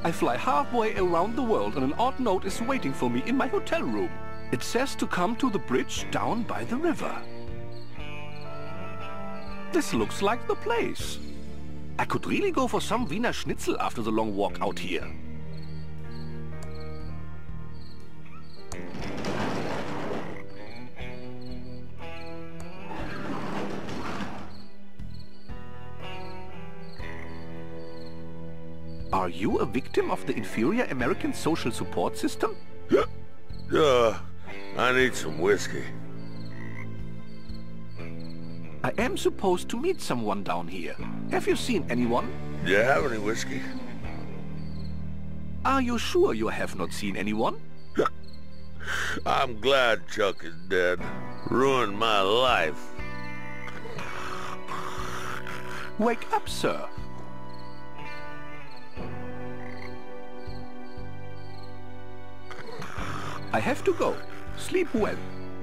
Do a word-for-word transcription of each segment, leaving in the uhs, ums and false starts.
I fly halfway around the world and an odd note is waiting for me in my hotel room. It says to come to the bridge down by the river. This looks like the place. I could really go for some Wiener Schnitzel after the long walk out here. Are you a victim of the inferior American social support system? Yeah. Uh, I need some whiskey. I am supposed to meet someone down here. Have you seen anyone? Do you have any whiskey? Are you sure you have not seen anyone? I'm glad Chuck is dead. Ruined my life. Wake up, sir. I have to go. Sleep well.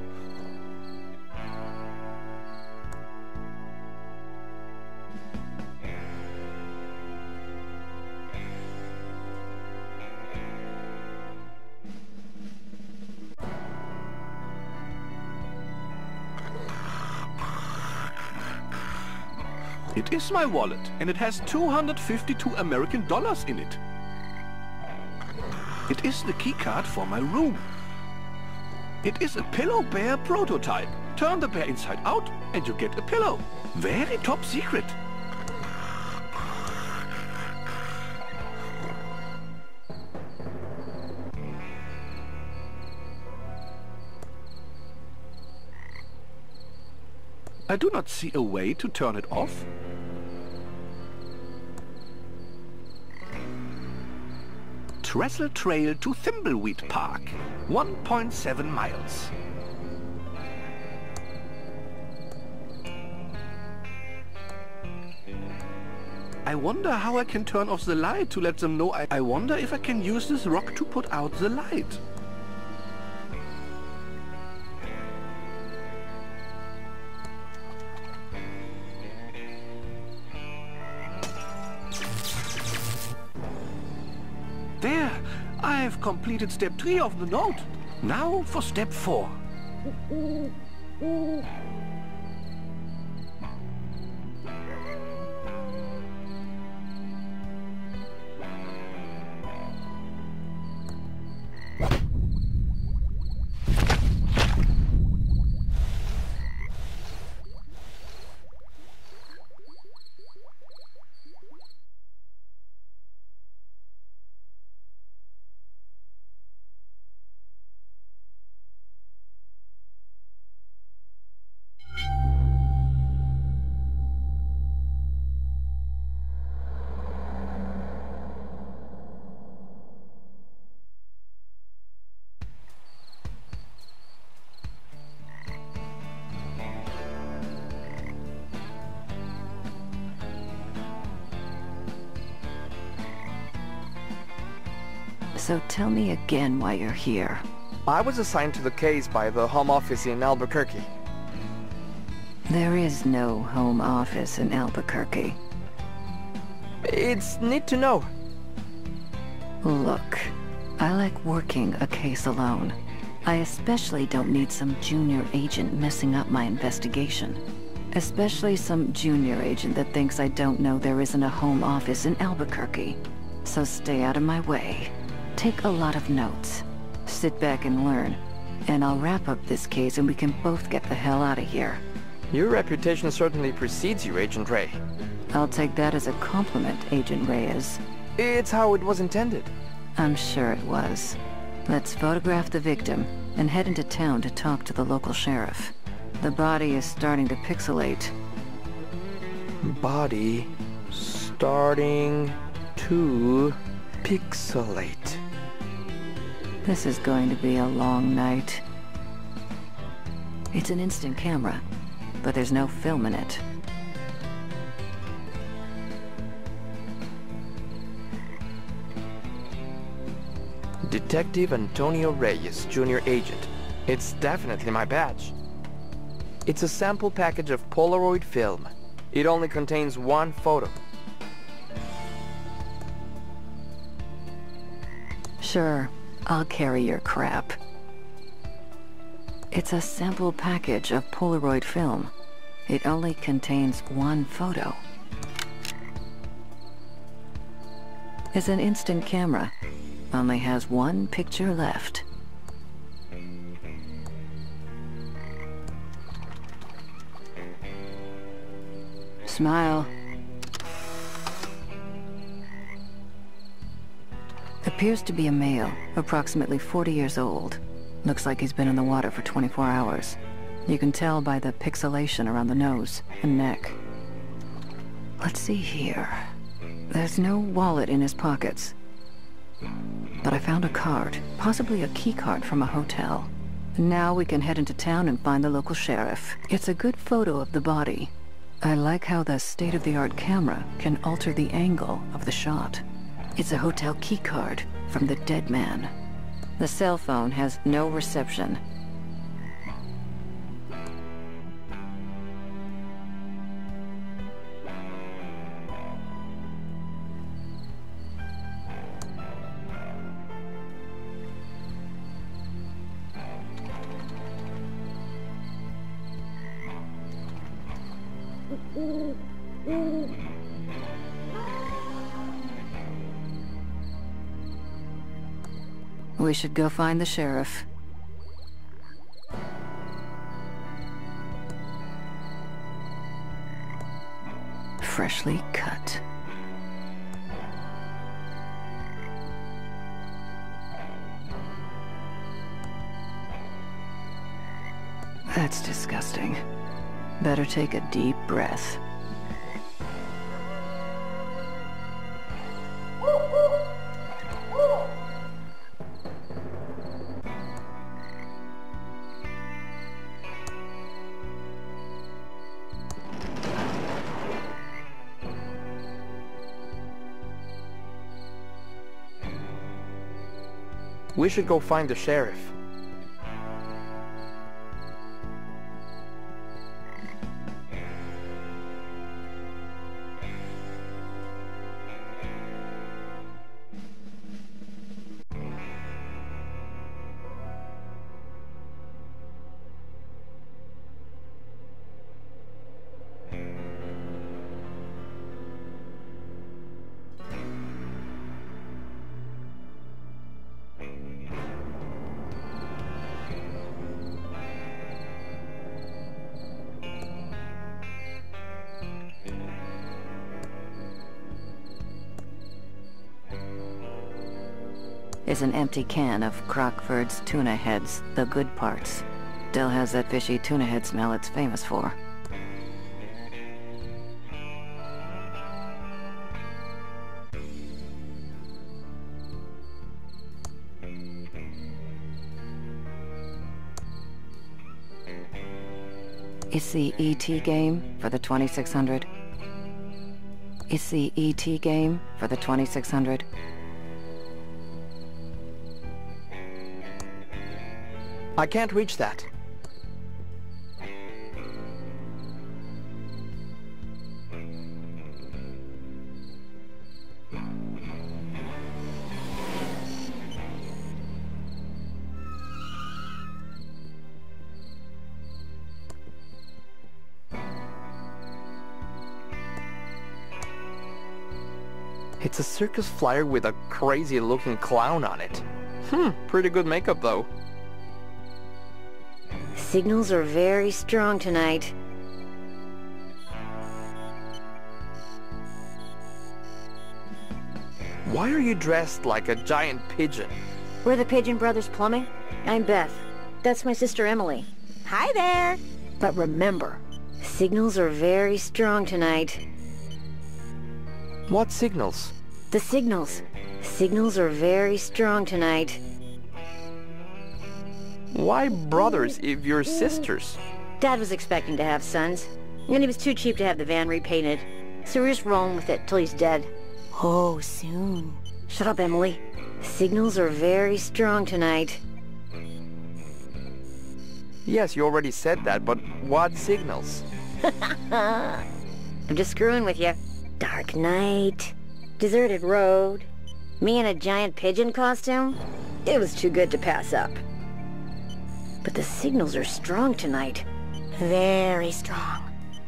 It is my wallet, and it has two hundred fifty-two American dollars in it. It is the keycard for my room. It is a pillow bear prototype. Turn the bear inside out and you get a pillow. Very top secret. I do not see a way to turn it off. Trestle Trail to Thimbleweed Park, one point seven miles. I wonder how I can turn off the light to let them know I... I wonder if I can use this rock to put out the light. There! I've completed step three of the note. Now for step four. So tell me again why you're here. I was assigned to the case by the Home Office in Albuquerque. There is no Home Office in Albuquerque. It's neat to know. Look, I like working a case alone. I especially don't need some junior agent messing up my investigation. Especially some junior agent that thinks I don't know there isn't a Home Office in Albuquerque. So stay out of my way. Take a lot of notes. Sit back and learn. And I'll wrap up this case and we can both get the hell out of here. Your reputation certainly precedes you, Agent Ray. I'll take that as a compliment, Agent Reyes. It's how it was intended. I'm sure it was. Let's photograph the victim and head into town to talk to the local sheriff. The body is starting to pixelate. Body starting to pixelate. This is going to be a long night. It's an instant camera, but there's no film in it. Detective Antonio Reyes, Junior Agent. It's definitely my badge. It's a sample package of Polaroid film. It only contains one photo. Sure, I'll carry your crap. It's a sample package of Polaroid film. It only contains one photo. It's an instant camera. Only has one picture left. Smile. Appears to be a male, approximately forty years old. Looks like he's been in the water for twenty-four hours. You can tell by the pixelation around the nose and neck. Let's see here. There's no wallet in his pockets. But I found a card, possibly a key card from a hotel. Now we can head into town and find the local sheriff. It's a good photo of the body. I like how the state-of-the-art camera can alter the angle of the shot. It's a hotel key card from the dead man. The cell phone has no reception. We should go find the sheriff. Freshly cut. That's disgusting. Better take a deep breath. We should go find the sheriff. Is an empty can of Crockford's tuna heads, the good parts. Still has that fishy tuna head smell it's famous for. It's the E T game for the twenty-six hundred. It's the E T game for the twenty-six hundred. I can't reach that. It's a circus flyer with a crazy-looking clown on it. Hmm, pretty good makeup though. Signals are very strong tonight. Why are you dressed like a giant pigeon? We're the Pigeon Brothers Plumbing. I'm Beth. That's my sister Emily. Hi there! But remember, signals are very strong tonight. What signals? The signals. Signals are very strong tonight. Why brothers if you're sisters? Dad was expecting to have sons, and he was too cheap to have the van repainted, so we're just rolling with it till he's dead. Oh, soon. Shut up, Emily. Signals are very strong tonight. Yes, you already said that, but what signals? I'm just screwing with you. Dark night, deserted road, Me in a giant pigeon costume? It was too good to pass up. But the signals are strong tonight. Very strong.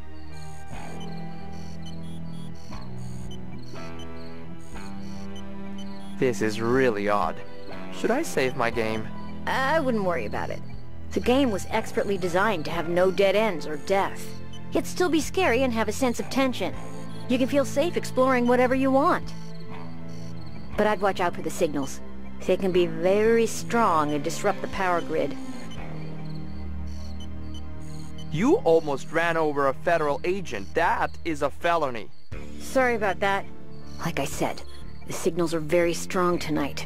This is really odd. Should I save my game? I wouldn't worry about it. The game was expertly designed to have no dead ends or death. Yet still be scary and have a sense of tension. You can feel safe exploring whatever you want. But I'd watch out for the signals. They can be very strong and disrupt the power grid. You almost ran over a federal agent. That is a felony. Sorry about that. Like I said, the signals are very strong tonight.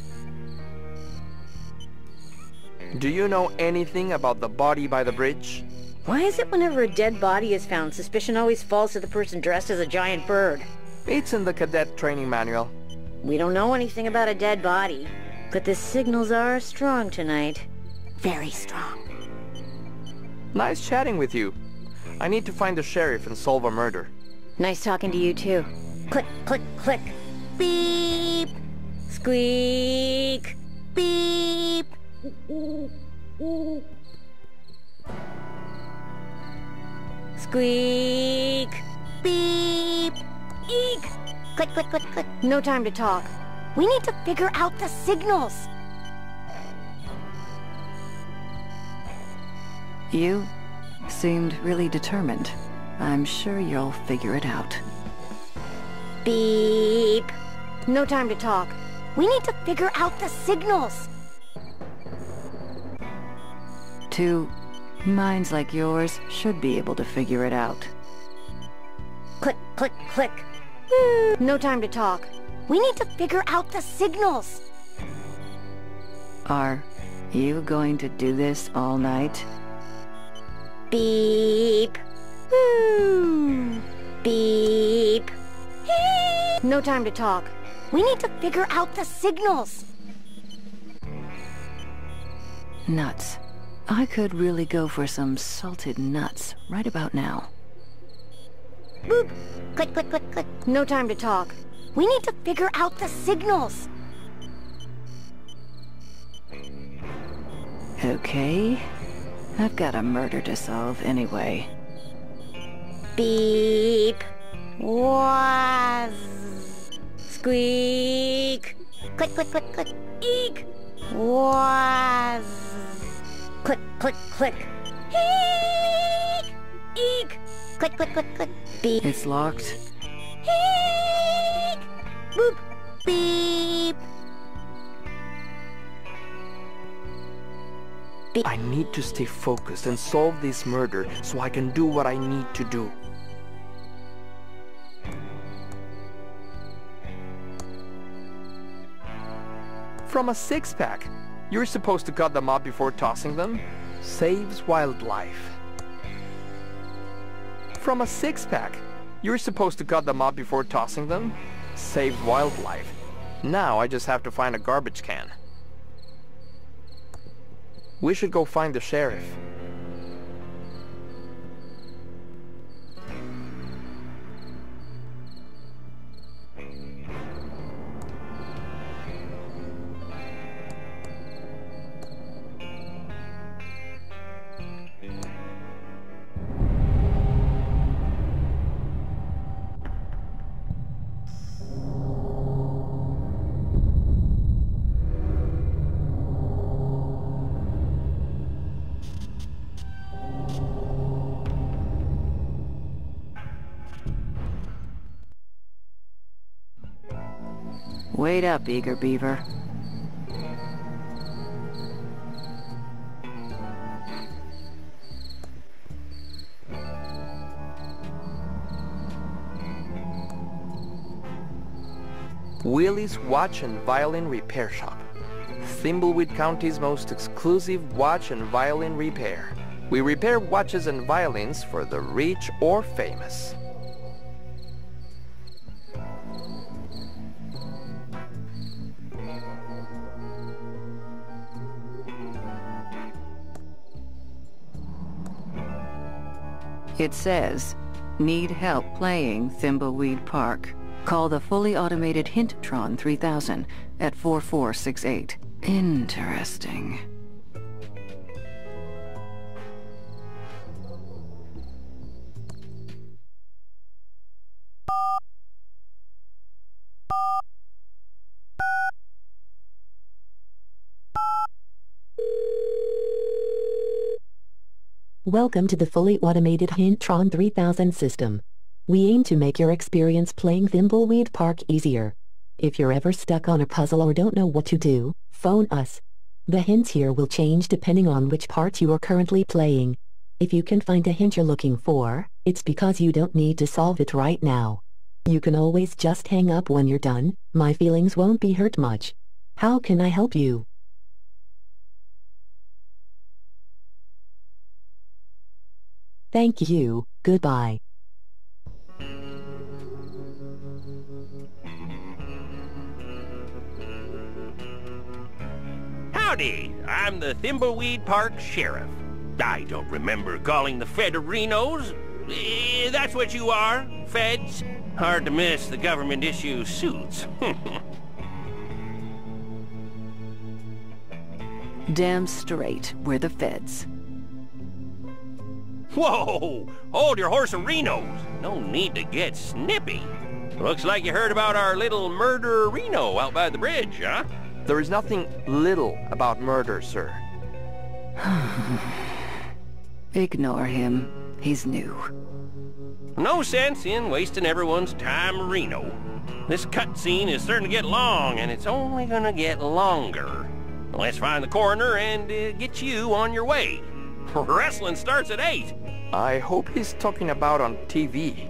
Do you know anything about the body by the bridge? Why is it whenever a dead body is found, suspicion always falls to the person dressed as a giant bird? It's in the cadet training manual. We don't know anything about a dead body, but the signals are strong tonight. Very strong. Nice chatting with you. I need to find the sheriff and solve a murder. Nice talking to you too. Click, click, click. Beep! Squeak! Beep! Squeak! Beep! Eek! Click, click, click, click. No time to talk. We need to figure out the signals. You seemed really determined. I'm sure you'll figure it out. Beep! No time to talk. We need to figure out the signals. Two minds like yours should be able to figure it out. Click, click, click. No time to talk. We need to figure out the signals. Are you going to do this all night? Beep. Beep. No time to talk. We need to figure out the signals. Nuts. I could really go for some salted nuts right about now. Boop. Click, click, click, click. No time to talk. We need to figure out the signals. Okay. I've got a murder to solve anyway. Beep. Waz. Squeak. Click, click, click, click. Eek. Waz. Click, click, click. Eek. Eek. Click, click, click, click. Beep. It's locked. Eek. Boop. Beep. Beep. I need to stay focused and solve this murder so I can do what I need to do. From a six-pack. You're supposed to cut them up before tossing them. Saves wildlife. From a six-pack. You're supposed to cut them up before tossing them. Saves wildlife. Now I just have to find a garbage can. We should go find the sheriff. Wait up, eager beaver. Willie's Watch and Violin Repair Shop. Thimbleweed County's most exclusive watch and violin repair. We repair watches and violins for the rich or famous. It says, need help playing Thimbleweed Park. Call the fully automated Hinttron three thousand at four four six eight. Interesting. Welcome to the fully automated Hinttron three thousand system. We aim to make your experience playing Thimbleweed Park easier. If you're ever stuck on a puzzle or don't know what to do, phone us. The hints here will change depending on which part you are currently playing. If you can find a hint you're looking for, it's because you don't need to solve it right now. You can always just hang up when you're done. My feelings won't be hurt much. How can I help you? Thank you. Goodbye. Howdy, I'm the Thimbleweed Park Sheriff. I don't remember calling the Federinos. Eh, that's what you are, feds. Hard to miss the government issue suits. Damn straight, we're the feds. Whoa! Hold your horse-a-rinos. No need to get snippy. Looks like you heard about our little murder-reno out by the bridge, huh? There is nothing little about murder, sir. Ignore him. He's new. No sense in wasting everyone's time, Reno. This cutscene is starting to get long, and it's only gonna get longer. Let's find the coroner and uh, get you on your way. Wrestling starts at eight. I hope he's talking about on T V.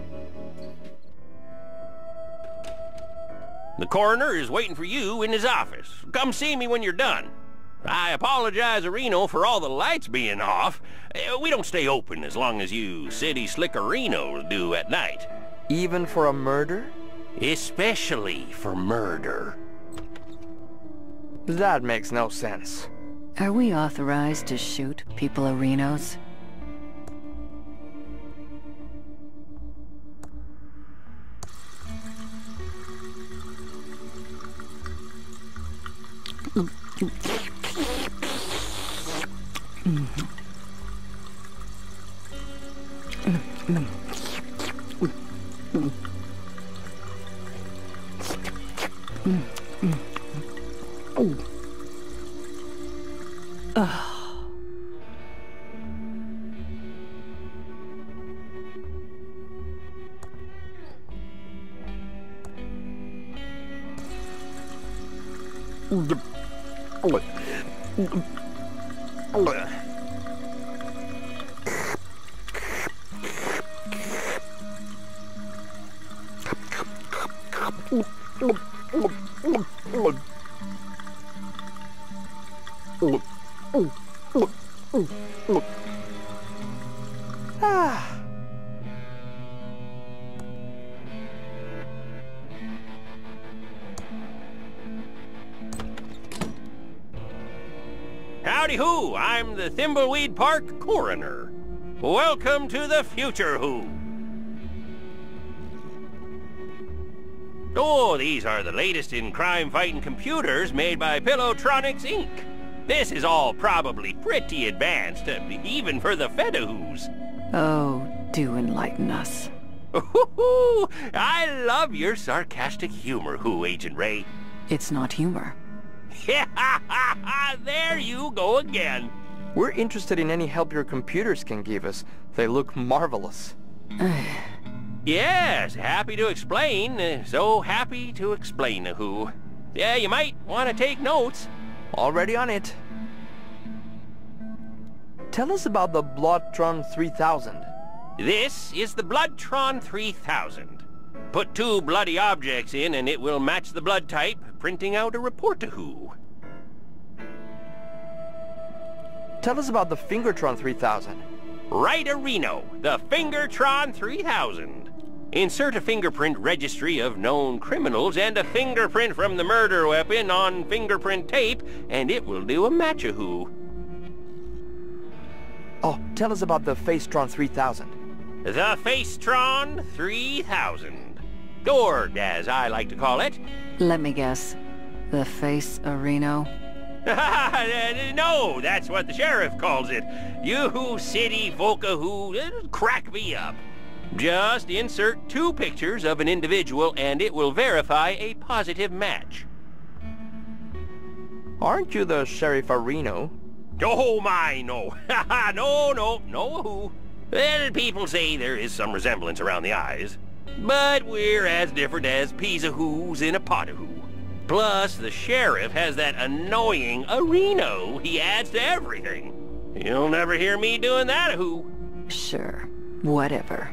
The coroner is waiting for you in his office. Come see me when you're done. I apologize, Reno, for all the lights being off. Uh, We don't stay open as long as you city slickerinos do at night. Even for a murder? Especially for murder. That makes no sense. Are we authorized to shoot people arenos? Ah. Howdy-hoo, I'm the Thimbleweed Park coroner. Welcome to the future, who. Oh, these are the latest in crime-fighting computers made by Pillowtronics, Incorporated. This is all probably pretty advanced, uh, even for the Fedahoos. Oh, do enlighten us. Ooh, I love your sarcastic humor, who, Agent Ray. It's not humor. There you go again. We're interested in any help your computers can give us. They look marvelous. Yes, happy to explain. uh, So happy to explain, who. Yeah, you might want to take notes. Already on it. Tell us about the Bloodtron three thousand. This is the Bloodtron three thousand. Put two bloody objects in and it will match the blood type, printing out a report to who. Tell us about the Fingertron three thousand. Right a Reno, the Fingertron three thousand. Insert a fingerprint registry of known criminals and a fingerprint from the murder weapon on fingerprint tape, and it will do a match-a-who. Oh, tell us about the Facetron three thousand. The Facetron three thousand. Or, as I like to call it... Let me guess. The face Reno? No, that's what the sheriff calls it. You city volca who crack me up. Just insert two pictures of an individual and it will verify a positive match. Aren't you the Sheriff Reno? Oh my, no. no, no, no who. Well, people say there is some resemblance around the eyes. But we're as different as peas a who's in a pot of who. Plus, the sheriff has that annoying Reno he adds to everything. You'll never hear me doing that a who. Sure, whatever.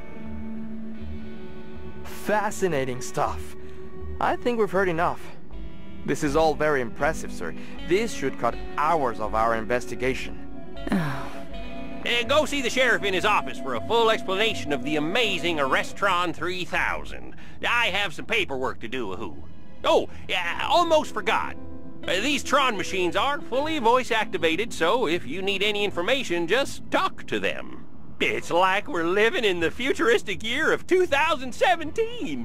Fascinating stuff. I think we've heard enough. This is all very impressive, sir. This should cut hours of our investigation. And go see the sheriff in his office for a full explanation of the amazing Arrestron three thousand. I have some paperwork to do, who. Oh, yeah, almost forgot. Uh, these Tron machines are fully voice-activated, so if you need any information, just talk to them. It's like we're living in the futuristic year of two thousand seventeen.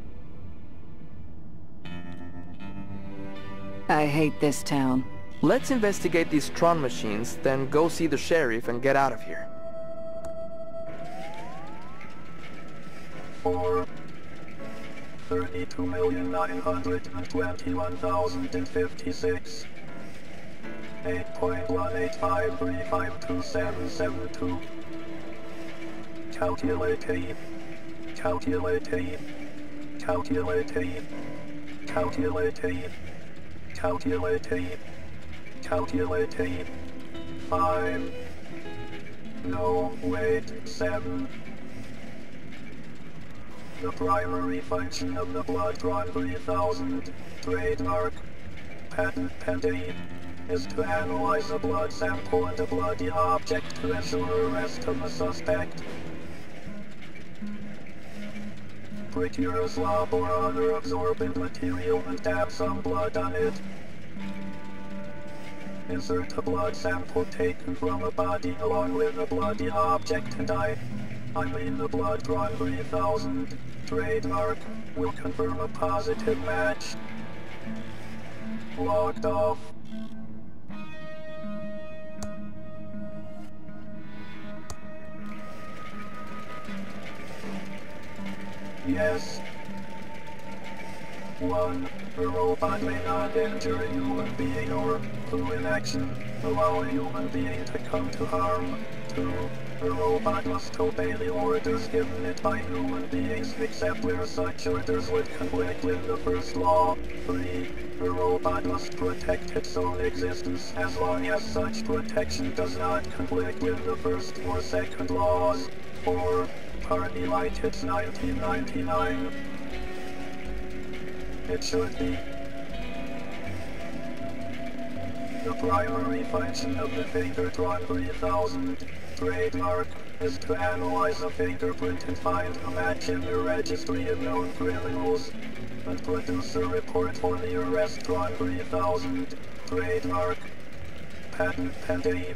I hate this town. Let's investigate these Tron machines, then go see the sheriff and get out of here. Four. thirty-two million nine hundred twenty-one thousand fifty-six. eight point one eight five three five two seven seven two. Calculating. Calculating. Calculating. Calculating. Calculating. Calculating. Five. No, wait, seven. The primary function of the Bloodtron three thousand, trademark, patent pending, is to analyze a blood sample and a bloody object to ensure arrest of the suspect. Procure a swab or other absorbent material and dab some blood on it. Insert a blood sample taken from a body along with a bloody object and I, I mean the Bloodtron three thousand, trademark, will confirm a positive match. Logged off. Yes. One. A robot may not injure a human being or, through inaction, allow a human being to come to harm. Two. A robot must obey the orders given it by human beings except where such orders would conflict with the first law. Three. A robot must protect its own existence as long as such protection does not conflict with the first or second laws. Four. Party like it's nineteen ninety-nine. It should be. The primary function of the Fingertron three thousand, trademark, is to analyze a fingerprint and find a match in the registry of known criminals, and produce a report for the Arrestron three thousand, trademark, patent pending.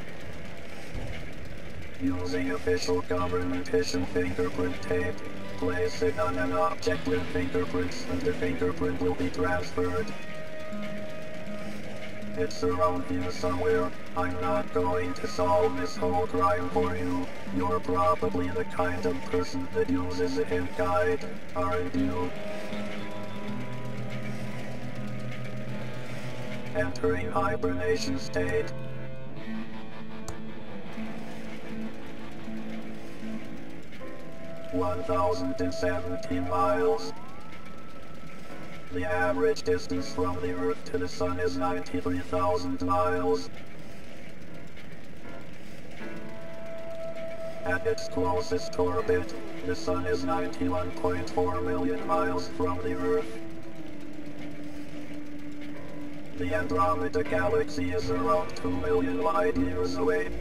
Using official government issue fingerprint tape, place it on an object with fingerprints and the fingerprint will be transferred. It's around here somewhere. I'm not going to solve this whole crime for you. You're probably the kind of person that uses a hint guide, aren't you? Entering hibernation state. one thousand seventeen miles. The average distance from the Earth to the Sun is ninety-three thousand miles. At its closest orbit, the Sun is ninety-one point four million miles from the Earth. The Andromeda Galaxy is around two million light years away.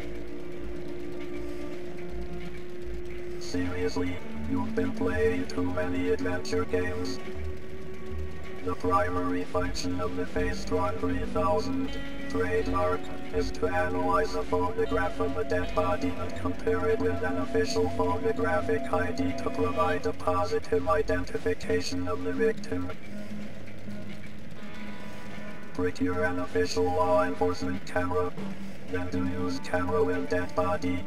Seriously, you've been playing too many adventure games. The primary function of the Facetron three thousand trademark is to analyze a photograph of a dead body and compare it with an official photographic I D to provide a positive identification of the victim. Procure an official law enforcement camera, then to use camera with dead body.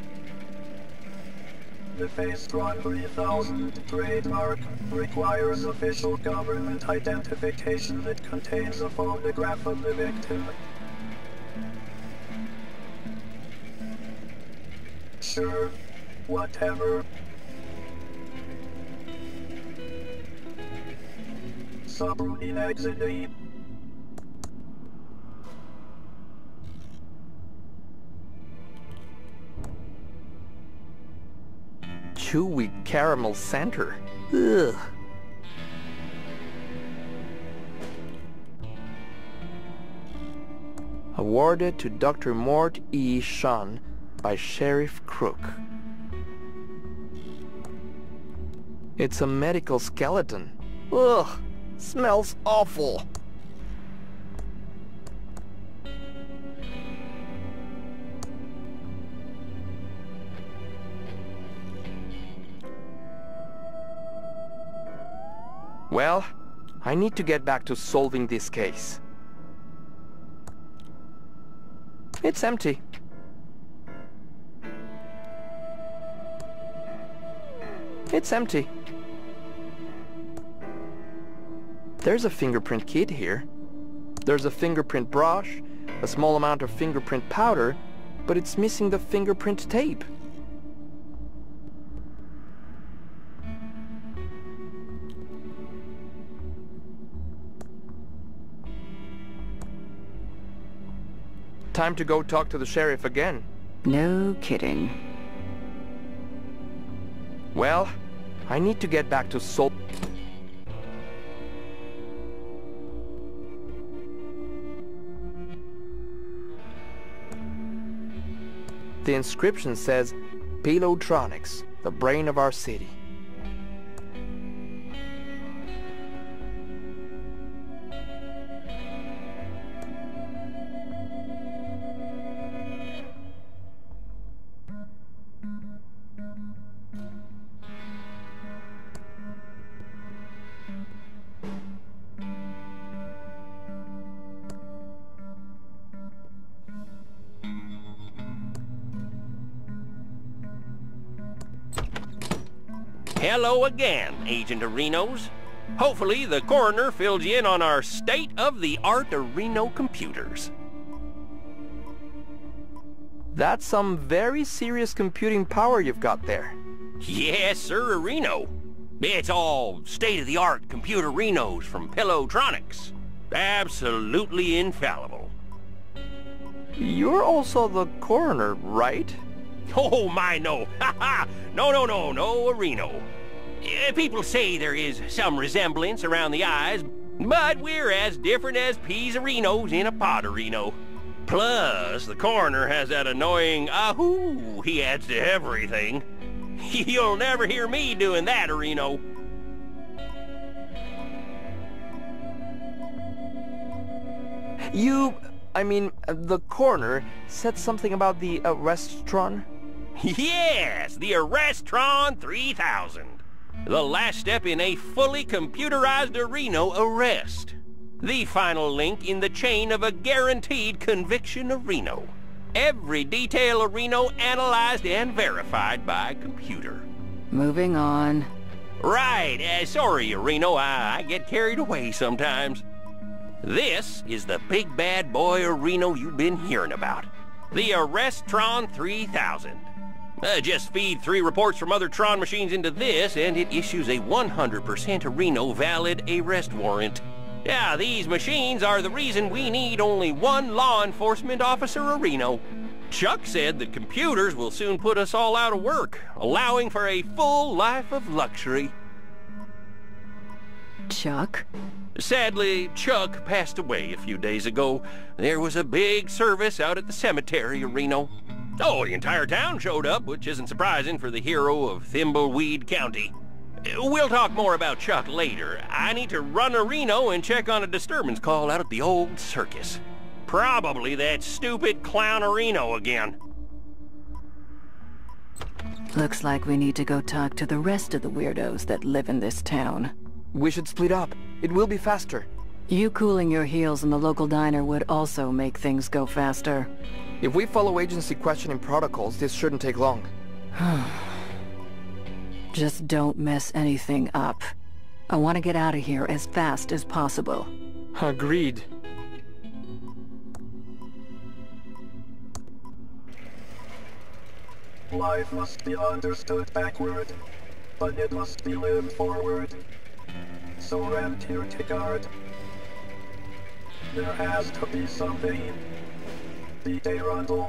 The Facetron three thousand trademark requires official government identification that contains a photograph of the victim. Sure, whatever. Subroutine exit E. Chewy caramel center. Ugh. Awarded to Doctor Mort E. Shun by Sheriff Crook. It's a medical skeleton. Ugh, smells awful. Well, I need to get back to solving this case. It's empty. It's empty. There's a fingerprint kit here. There's a fingerprint brush, a small amount of fingerprint powder, but it's missing the fingerprint tape. Time to go talk to the sheriff again. No kidding. Well, I need to get back to Sol... The inscription says, Pilotronics, the brain of our city. Hello again, Agent of Reno's. Hopefully the coroner filled you in on our state-of-the-art Reno computers. That's some very serious computing power you've got there. Yes, sir, Reno. It's all state-of-the-art computer Renos from Pilotronics. Absolutely infallible. You're also the coroner, right? Oh, my, no. Ha ha! No, no, no, no, Reno. Uh, people say there is some resemblance around the eyes, but we're as different as peas of Renos in a pot of Reno. Plus, the coroner has that annoying ahoo he adds to everything. You'll never hear me doing that, Reno. You, I mean, the coroner said something about the Arrestron? Yes, the Arrestron three thousand. The last step in a fully computerized Reno arrest. The final link in the chain of a guaranteed conviction of Reno. Every detail of Reno analyzed and verified by computer. Moving on. Right, uh, sorry, Reno, I, I get carried away sometimes. This is the big bad boy of Reno you've been hearing about. The Arrestron three thousand. Uh, just feed three reports from other Tron machines into this, and it issues a one hundred percent Reno valid arrest warrant. Yeah, these machines are the reason we need only one law enforcement officer of Reno. Chuck said the computers will soon put us all out of work, allowing for a full life of luxury. Chuck? Sadly, Chuck passed away a few days ago. There was a big service out at the cemetery of Reno. Oh, the entire town showed up, which isn't surprising for the hero of Thimbleweed County. We'll talk more about Chuck later. I need to run to Reno and check on a disturbance call out at the old circus. Probably that stupid clown Reno again. Looks like we need to go talk to the rest of the weirdos that live in this town. We should split up. It will be faster. You cooling your heels in the local diner would also make things go faster. If we follow agency questioning protocols, this shouldn't take long. Just don't mess anything up. I want to get out of here as fast as possible. Agreed. Life must be understood backward, but it must be lived forward. So rent your ticket. There has to be something. Be a Rundle.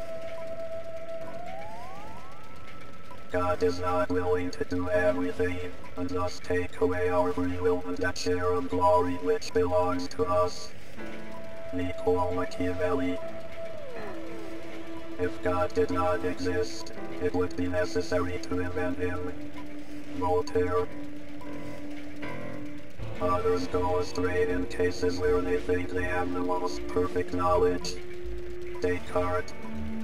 God is not willing to do everything, and thus take away our free will and that share of glory which belongs to us. Niccolo Machiavelli. If God did not exist, it would be necessary to invent him. Voltaire. Others go astray in cases where they think they have the most perfect knowledge. Descartes.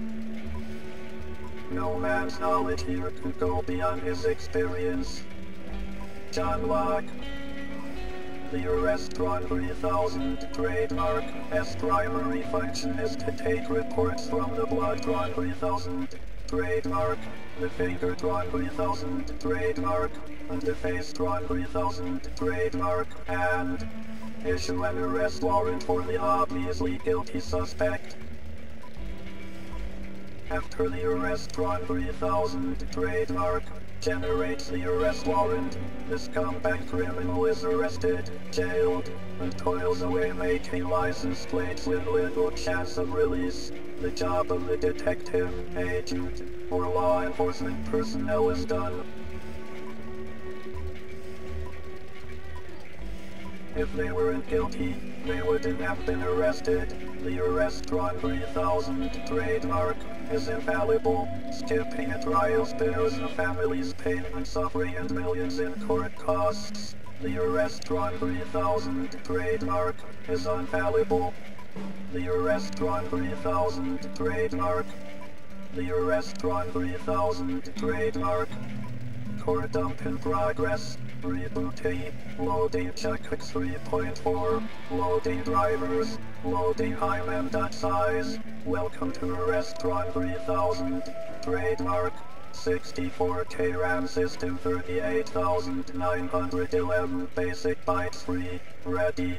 No man's knowledge here could go beyond his experience. John Locke. The Restaurant three thousand trademark S primary function is to take reports from the Bloodtron three thousand trademark, the Fingertron three thousand trademark, and the Facetron three thousand trademark, and issue an arrest warrant for the obviously guilty suspect. After the Arrestron three thousand trademark generates the arrest warrant, the scumbag criminal is arrested, jailed, and toils away making license plates with little chance of release. The job of the detective, agent, or law enforcement personnel is done. If they weren't guilty, they wouldn't have been arrested. The Arrestron three thousand trademark is infallible. Skipping a trial spares the family's pain and suffering and millions in court costs. The Arrestron three thousand trademark is infallible. The Arrestron three thousand trademark. The Arrestron three thousand trademark. Court dump in progress. Rebooting. Loading checkbook three point four. Loading drivers. Loading high mem dot size. Welcome to Restaurant three thousand. Trademark. sixty-four K RAM system thirty-eight thousand nine hundred eleven basic bytes free. Ready.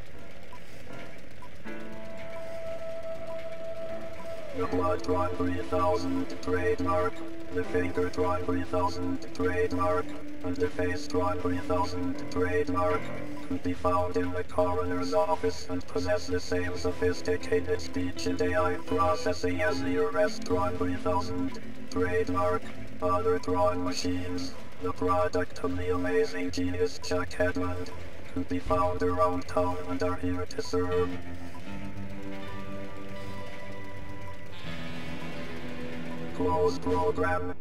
The Bloodtron three thousand trademark. The Fingertron three thousand trademark. And the Facetron three thousand trademark could be found in the coroner's office and possess the same sophisticated speech and A I processing as the Arrestron three thousand trademark. Other drawing machines, the product of the amazing genius Chuck Edmund, could be found around town and are here to serve. Close program.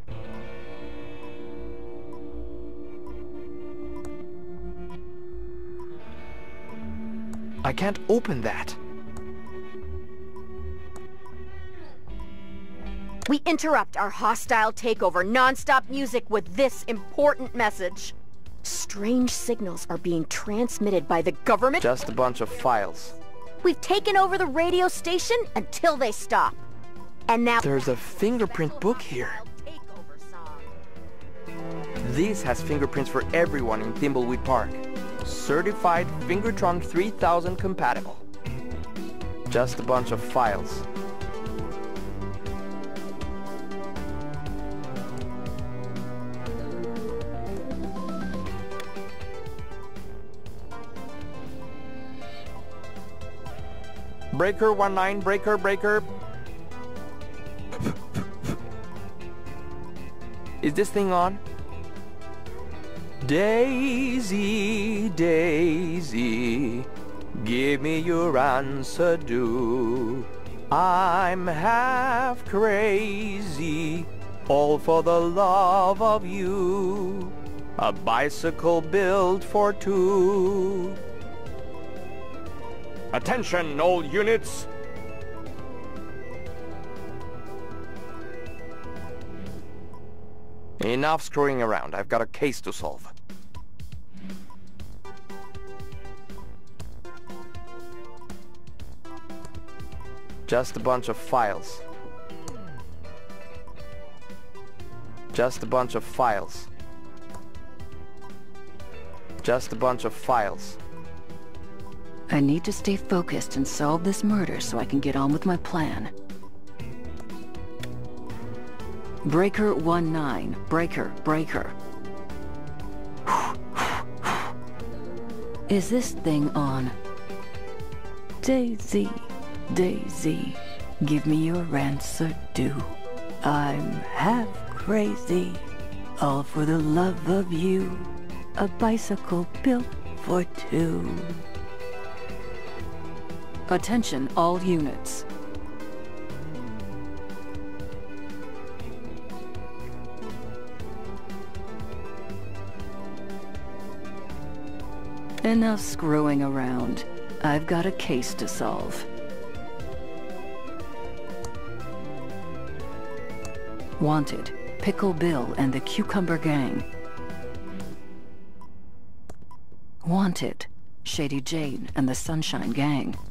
I can't open that. We interrupt our hostile takeover non-stop music with this important message. Strange signals are being transmitted by the government. Just a bunch of files. We've taken over the radio station until they stop. And now there's a fingerprint book here. This has fingerprints for everyone in Thimbleweed Park. Certified Fingertron three thousand compatible. Just a bunch of files. Breaker one nine, breaker, breaker. Is this thing on? Daisy, Daisy, give me your answer, do. I'm half crazy, all for the love of you. A bicycle built for two. Attention, all units! Enough screwing around. I've got a case to solve. Just a bunch of files. Just a bunch of files. Just a bunch of files. I need to stay focused and solve this murder so I can get on with my plan. Breaker one nine. Breaker, breaker. Is this thing on? Daisy, Daisy, give me your answer due. I'm half crazy, all for the love of you. A bicycle built for two. Attention, all units. Enough screwing around. I've got a case to solve. Wanted, Pickle Bill and the Cucumber Gang. Wanted, Shady Jane and the Sunshine Gang.